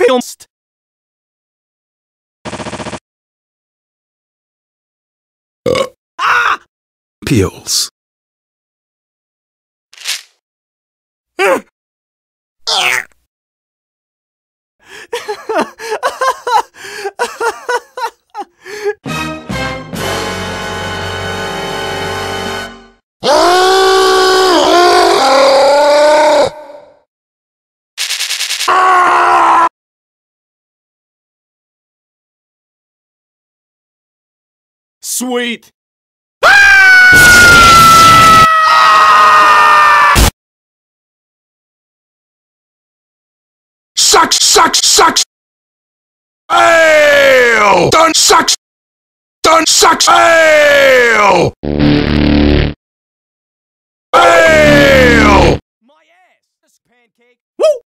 Pilst. Peels. Sweet. Sucks. Ale! Done sucks. Ale! Ale! My ass. This pancake. Woo!